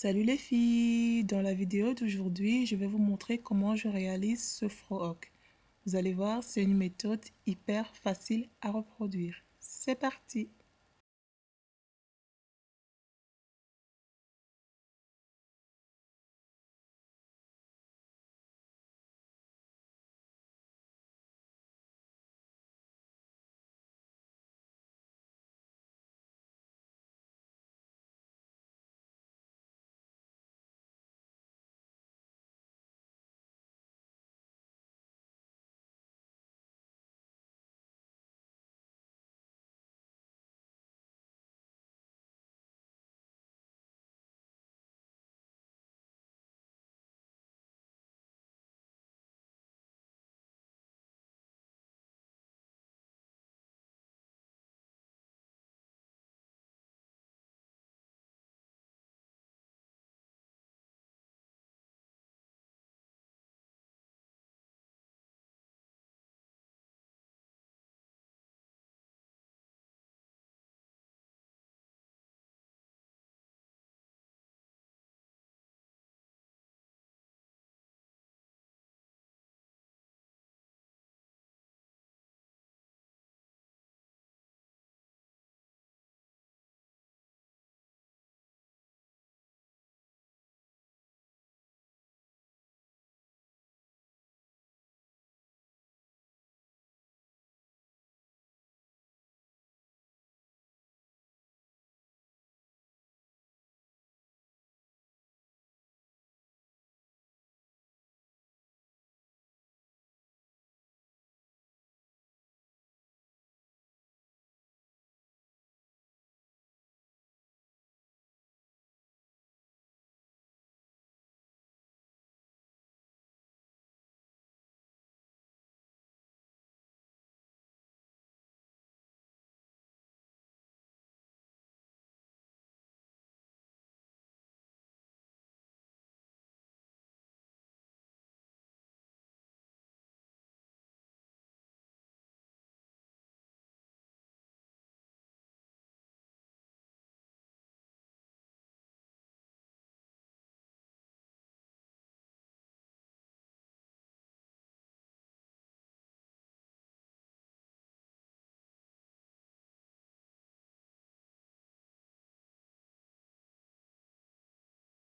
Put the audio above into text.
Salut les filles! Dans la vidéo d'aujourd'hui, je vais vous montrer comment je réalise ce froc. Vous allez voir, c'est une méthode hyper facile à reproduire. C'est parti!